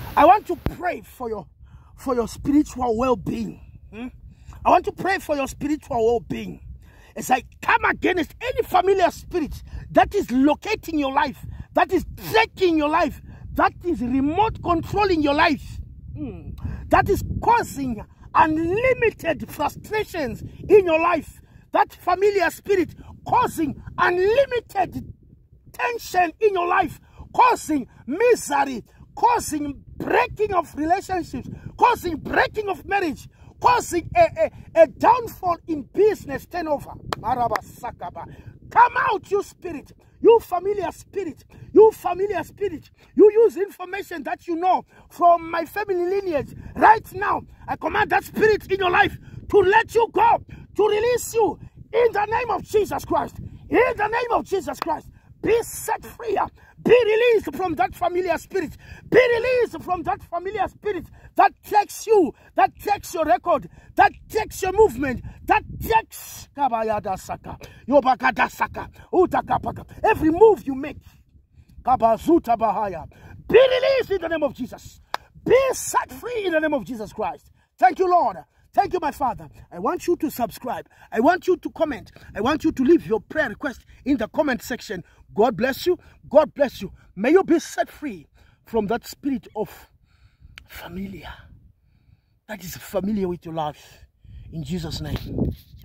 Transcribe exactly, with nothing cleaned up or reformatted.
I want to pray for your for your spiritual well-being. Hmm? I want to pray for your spiritual well-being. As I come against any familiar spirit that is locating your life, that is taking your life, that is remote controlling your life, hmm, that is causing unlimited frustrations in your life, that familiar spirit causing unlimited tension in your life, causing misery, causing breaking of relationships, causing breaking of marriage, causing a, a, a downfall in business turnover. Come out, you spirit, you familiar spirit, you familiar spirit. You use information that you know from my family lineage. Right now, I command that spirit in your life to let you go, to release you in the name of Jesus Christ. In the name of Jesus Christ, be set free. Be released from that familiar spirit. Be released from that familiar spirit that takes you, that takes your record, that takes your movement, that takes every move you make. Be released in the name of Jesus. Be set free in the name of Jesus Christ. Thank you, Lord. Thank you, my Father. I want you to subscribe. I want you to comment. I want you to leave your prayer request in the comment section. God bless you. God bless you. May you be set free from that spirit of familiar, that is familiar with your life. In Jesus' name.